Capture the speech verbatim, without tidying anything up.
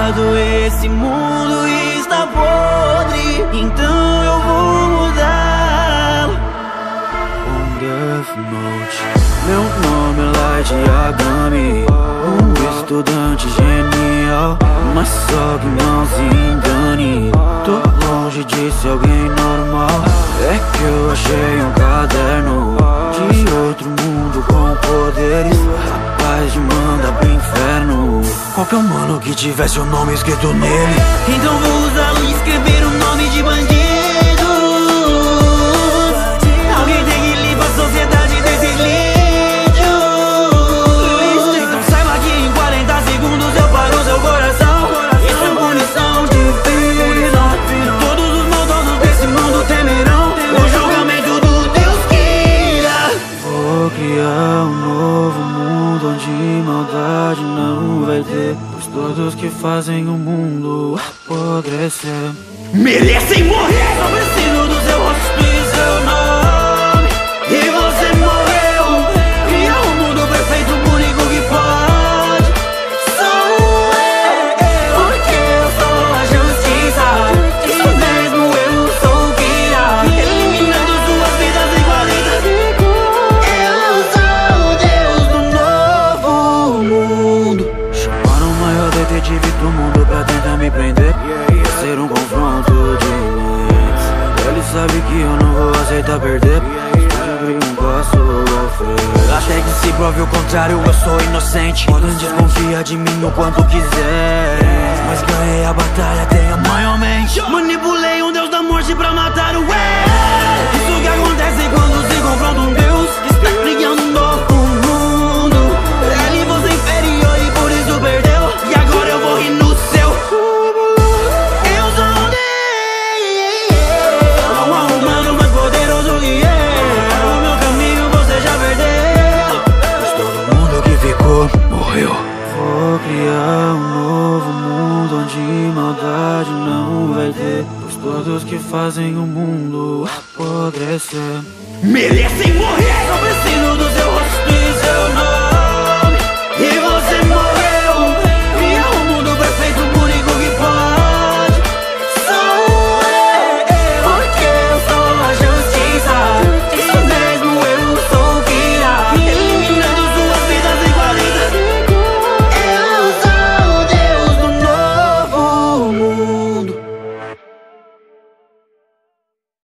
errado, esse mundo está podre, então eu vou mudar. Um Death Note. Meu nome é Light Yagami, um estudante genial, mas só que não se engane, tô longe de ser alguém normal. É que eu achei um caderno de outro mundo com poderes, capaz de mandar pro inferno qualquer humano que tivesse o nome escrito nele. Então vou usá-lo e escrever o nome de bandido. Alguém tem que limpar a sociedade desse lixo. Então saiba que em quarenta segundos eu paro seu coração. Isso é punição divina. Todos os maldosos desse mundo temerão o julgamento do Deus que irá. Vou criar um novo mundo onde maldade não vai ter, pois todos que fazem o mundo apodrecer merecem morrer. Só preciso do seu rosto e seu nome, e você morreu. Criar um mundo perfeito, o único que pode sou eu, porque eu sou a justiça. Isso mesmo, eu sou o que irá, eliminando suas vidas em quarenta segundos. Eu sou o Deus do novo mundo. Chamaram o maior detetive do mundo pra tentar me prender, ia ser um confronto de mentes. Ele sabe que eu não vou aceitar perder, sempre um passo à frente. Até que se prove o contrário, eu sou inocente. Podem desconfiar de mim o quanto quiser, mas ganhei a batalha, tenha maiormente. Manipulei um deus da morte pra matar o eu. Isso que acontece quando se confronta um deus que está criando um novo mundo. Ele você é inferior e por isso perdeu, e agora eu vou rir no seu. Eu sou um deus, não há um humano mais poderoso que eu. O meu caminho você já perdeu, Mas todo mundo que ficou morreu. Vou criar um novo mundo onde maldade não vai ter, pois todos que fazem o mundo apodrecer merecem morrer. Só preciso do seu